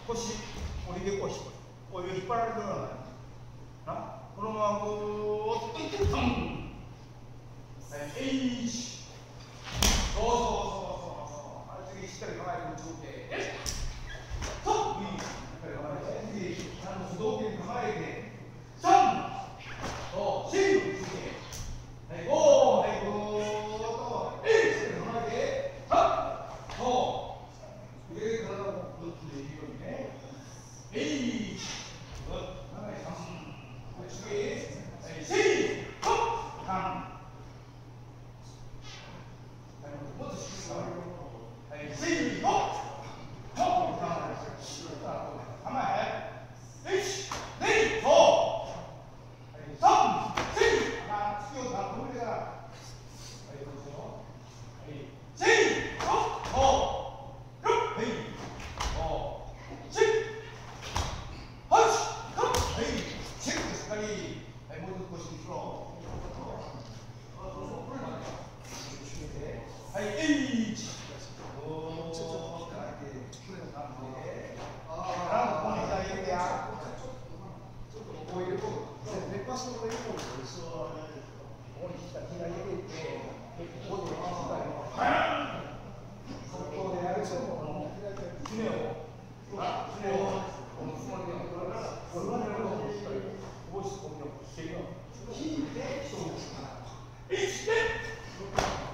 腰、折りでこう引っ張られてるような。な、このままこう、トン。はい、H。そう。はい、次しっかり構えて打ち受け。トン。しっかり構えて、次、主導権構えて。3。そう、シングル打ち受け。はい、5。はい、5。しっかり構えて。3。そう。上からもどっちでいいようにね。H。長い3。はい、次。はい、シングル。トン。3。もっとしっかりはい、せいの。構え。1、2、そう。はい、3、せい。突きを止めてから。はい、どうぞ。はい、せい。そう。はい。そう。せい。はい。チェックしっかり。はい、もうちょっと腰にしろ。はい、H。引いて、